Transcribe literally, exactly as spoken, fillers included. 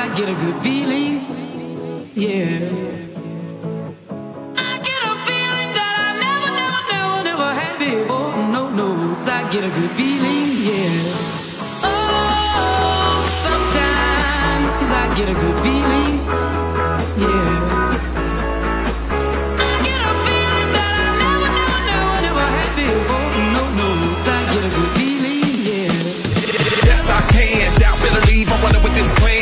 I get a good feeling, yeah. I get a feeling that I never, never, never, never had before. No, no, I get a good feeling, yeah. Oh, sometimes I get a good feeling, yeah. I get a feeling that I never, never, never, never had before. No, no, I get a good feeling, yeah. Yes, I can. Doubt, better leave. I'm running with this plan.